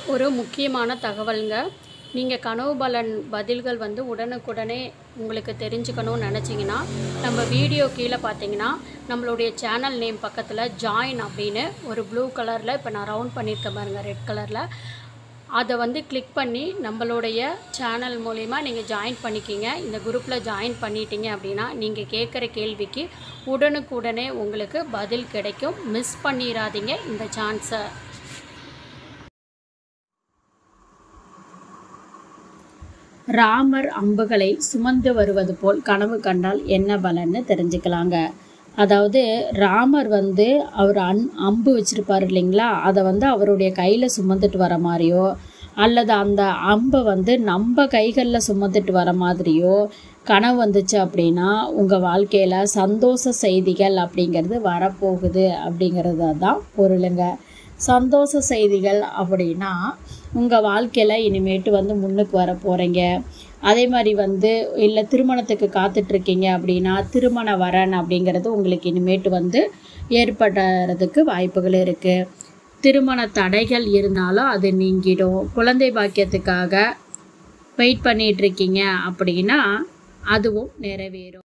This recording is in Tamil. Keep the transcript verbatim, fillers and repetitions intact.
ஒரு முக்கியமான தகவலுங்க. நீங்கள் கனவு பலன் பதில்கள் வந்து உடனுக்குடனே உங்களுக்கு தெரிஞ்சுக்கணும்னு நினச்சிங்கன்னா, நம்ம வீடியோ கீழே பார்த்தீங்கன்னா நம்மளுடைய சேனல் நேம் பக்கத்தில் ஜாயின் அப்படின்னு ஒரு ப்ளூ கலரில் இப்போ நான் ரவுண்ட் பண்ணியிருக்கேன் பாருங்கள், ரெட் கலரில். அதை வந்து கிளிக் பண்ணி நம்மளுடைய சேனல் மூலிமா நீங்கள் ஜாயின் பண்ணிக்கிங்க. இந்த குரூப்பில் ஜாயின் பண்ணிட்டீங்க அப்படின்னா நீங்கள் கேட்குற கேள்விக்கு உடனுக்குடனே உங்களுக்கு பதில் கிடைக்கும். மிஸ் பண்ணிடாதீங்க இந்த சான்ஸை. ராமர் அம்புகளை சுமந்து வருவது போல் கனவு கண்டால் என்ன பலன்னு தெரிஞ்சுக்கலாங்க. அதாவது ராமர் வந்து அவர் அன் அம்பு வச்சுருப்பார் இல்லைங்களா, அதை வந்து அவருடைய கையில் சுமந்துட்டு வர மாதிரியோ அல்லது அந்த அம்பை வந்து நம்ம கைகளில் சுமந்துட்டு வர மாதிரியோ கனவு வந்துச்சு அப்படின்னா உங்கள் வாழ்க்கையில் சந்தோஷ செய்திகள் அப்படிங்கிறது வரப்போகுது அப்படிங்கிறது தான் பொருளுங்க. சந்தோஷ செய்திகள் அப்படின்னா உங்கள் வாழ்க்கையில் இனிமேட்டு வந்து முன்னுக்கு வர போகிறீங்க. அதே மாதிரி வந்து இல்லை திருமணத்துக்கு காத்துட்ருக்கீங்க அப்படின்னா திருமண வரன் அப்படிங்கிறது உங்களுக்கு இனிமேட்டு வந்து ஏற்படுறதுக்கு வாய்ப்புகள் இருக்குது. திருமண தடைகள் இருந்தாலும் அது நீங்கிடும். குழந்தை பாக்கியத்துக்காக வெயிட் பண்ணிகிட்ருக்கீங்க அப்படின்னா அதுவும் நிறைவேறும்.